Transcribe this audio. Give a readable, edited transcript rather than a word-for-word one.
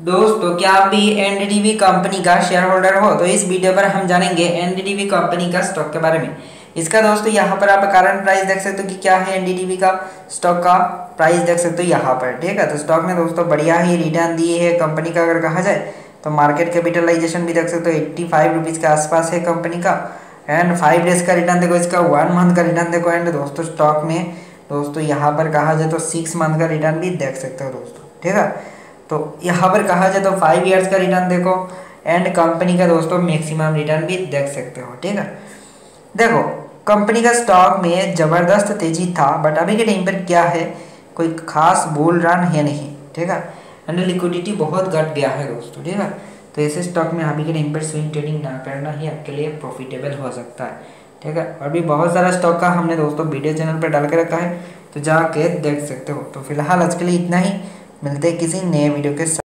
दोस्तों क्या आप भी एनडीडीबी कंपनी का शेयर होल्डर हो तो इस वीडियो पर हम जानेंगे एनडीडीबी कंपनी का स्टॉक के बारे में। इसका दोस्तों यहाँ पर आप करंट प्राइस देख सकते हो कि क्या है एनडीडीबी का स्टॉक का प्राइस देख सकते हो यहाँ पर। ठीक है, तो स्टॉक में दोस्तों बढ़िया ही रिटर्न दिए है कंपनी का। अगर कहा जाए तो मार्केट कैपिटलाइजेशन भी देख सकते हो 85 रुपीज़ के आसपास है कंपनी का। एंड 5 डेज का रिटर्न देखो, इसका 1 मंथ का रिटर्न देखो। एंड दोस्तों स्टॉक में दोस्तों यहाँ पर कहा जाए तो 6 मंथ का रिटर्न भी देख सकते हो दोस्तों। ठीक है, तो यहाँ पर कहा जाए तो 5 ईयर्स का रिटर्न देखो। एंड कंपनी का दोस्तों मैक्सिमम रिटर्न भी देख सकते हो। ठीक है, देखो कंपनी का स्टॉक में ज़बरदस्त तेजी था, बट अभी के टाइम पर क्या है, कोई खास बुल रन है नहीं। ठीक है, एंड लिक्विडिटी बहुत घट गया है दोस्तों। ठीक है, तो ऐसे स्टॉक में अभी के टाइम पर स्विंग ट्रेडिंग ना करना ही आपके लिए प्रॉफिटेबल हो सकता है। ठीक है, और भी बहुत सारा स्टॉक का हमने दोस्तों वीडियो चैनल पर डाल के रखा है, तो जाके देख सकते हो। तो फिलहाल आज के लिए इतना ही, मिलते हैं किसी नए वीडियो के साथ।